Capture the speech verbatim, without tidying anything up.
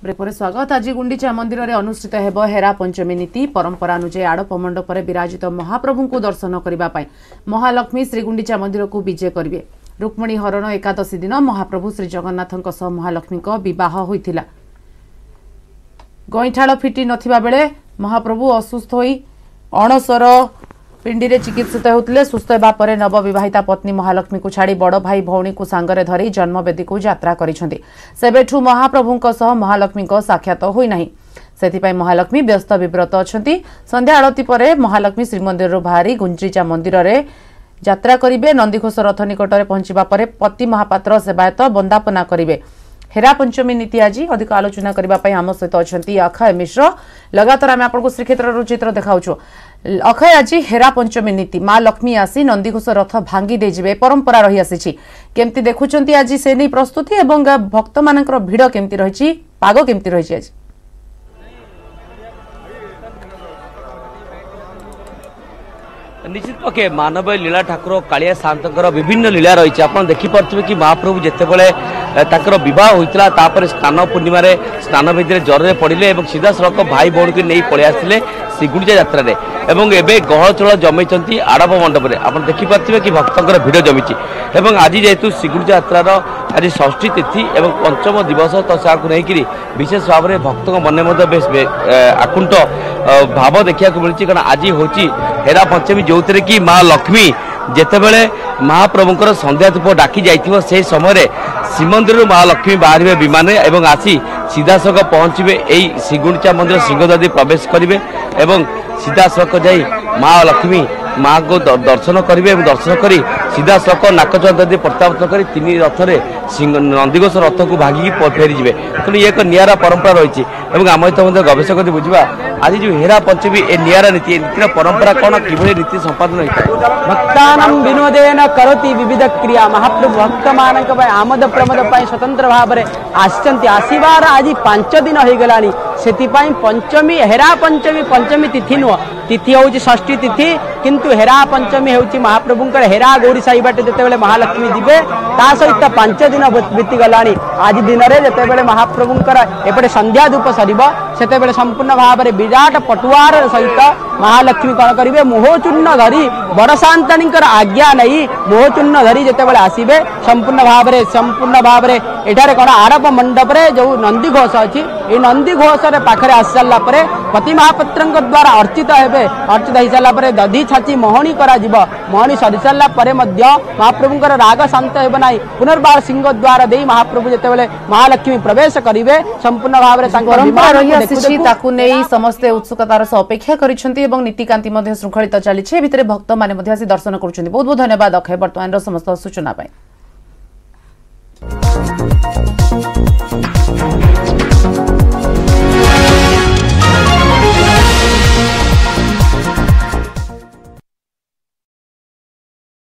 Break स्वागत। आज गुंडीचा मंदिर में अनुष्ठित हेब हेरा पंचमी नीति। परंपरा अनुसार आड़प मंडप विराजित महाप्रभु को दर्शन करने महालक्ष्मी श्रीगुंडीचा मंदिर को विजय करेंगे। रुक्मणी हरण एकादशी दिन महाप्रभु श्री जगन्नाथ महालक्ष्मी विवाह होता। गईठाड़ फिटी नथिबा बेले महाप्रभु असुस्थ होई अणसर पिंडी रे चिकित्सित होते। सुस्थ होगा पर नवविवाहिता पत्नी महालक्ष्मी को छाड़ी बड़ भाई भौणी को सांगरे धरी जन्मवेदी को यात्रा करिसेंति। सेबेठू महाप्रभु सह महालक्ष्मी साक्षात होई नाही। सेथिपाई महालक्ष्मी व्यस्त विव्रत अछंती। संध्या आरती पर महालक्ष्मी श्रीमंदिर बाहरी गुंडीचा मंदिर रे यात्रा करिवे। नंदीघोष रथ निकट में पहुंचवा पर पति महापात्र सेवायत वंदापना करिवे। हेरा पंचमी नीति आज अधिक आलोचना करने आम सहित अच्छा अक्षय मिश्र। लगातार आम आपको श्रीक्षेत्र चित्र देखाऊँ। अक्षय, आज हेरा पंचमी नीति माँ लक्ष्मी आसी नंदीघोष रथ भांगी देजिबे परंपरा रही आसी केमती देखुंत आज से नहीं प्रस्तुति एवं भक्त मान भिड़ केमती रही पाग केमती रही आज निश्चित पक्षे मानव लीला ठाकुर कालिया शांतर विभिन्न लीला रही। आप देखिपे कि महाप्रभु जितेबले ताकर बह होता तापर स्नान पूर्णिम स्नान विधि ज्वर पड़े और सीधा सड़क भाई भौणी को नहीं पलि आसते श्रीगुंडीचा यात्रा एवं एवं गहल चल जमी आड़प मंडप में आप देखिपे कि भक्तर भिड़ जमी। आज जेहेतु श्रीगुंडीचा यात्रार आज षष्ठी तिथि और पंचम दिवस तो नहीं विशेष भाव में भक्त मन में बेस आकुंठ भाव देखा मिली। कारण आज हूँ हेरा पंचमी जो थे कि माँ लक्ष्मी जितेबले महाप्रभुंर संध्या धूप डाकी जाइथिबो से समय श्रीमंदिर महालक्ष्मी बाहर विमान एवं आसी सीधा सड़क पहुंचे यही श्रीगुंडीचा मंदिर सिंहद्वार प्रवेश करेंगे और सीधा सड़क जाई माँ लक्ष्मी माँ को दर्शन करेंगे। दर्शन कर सीधा सड़क नाकचंदी प्रत्यावर्तन कर तीन रथरे नंदीघोष रथ को भागी फेरी जी। तेणु ये एक निरा परंपरा रही है। आम सहित गवेषक बुझा आज जो हेरा पंचमी ए निरा नीति नीतिर परंपरा कौन कि नीति संपादन होता है। भक्तानां विनोदेन करोति विविध क्रिया। महाप्रभु भक्त मान आमद प्रमोद स्वतंत्र भाव में आसचंती आसबार आज पांच दिन हो गलानी। से पंचमी हेरा पंचमी पंचमी तिथि नुह तिथि हूँ षष्ठी तिथि किंतु हेरा पंचमी हूँ महाप्रभुंकर हेरा गौरी साई बाटे जितेबाला महालक्ष्मी जीवे ता सहित पांच दिन बीती गलानी। आज दिन में जितेबाला महाप्रभुंकर एपटे संध्या धूप सर से संपूर्ण भाव में विराट पटुआर सहित महालक्ष्मी कौन करेंगे मोहचूर्ण धरी बड़शांताणी आज्ञा नहीं मोहचूर्ण धरी जितेबाला आसवे संपूर्ण भाव में संपूर्ण भाव में एठारे कौन आड़प मंडप जो नंदीघोष अच्छी ये नंदीघोष पाखे आसी सारा पति महापात्र द्वारा अर्चित हे अर्चित हो सारापर दधी छाची मोहनी मोहनी सरी सारापर महाप्रभुंर राग शांत होना पुनर्बार सिंह द्वार दे महाप्रभु जितेबाला महालक्ष्मी प्रवेश करेंगे संपूर्ण भाव में समस्ते उत्सुकतार सह अपेक्षा करिसेंती एवं नीतिकांति श्रृंखलित चली भितर भक्त मैंने दर्शन करुछंती। बहुत बहुत धन्यवाद अक्षय बर्तमान समस्त सूचना।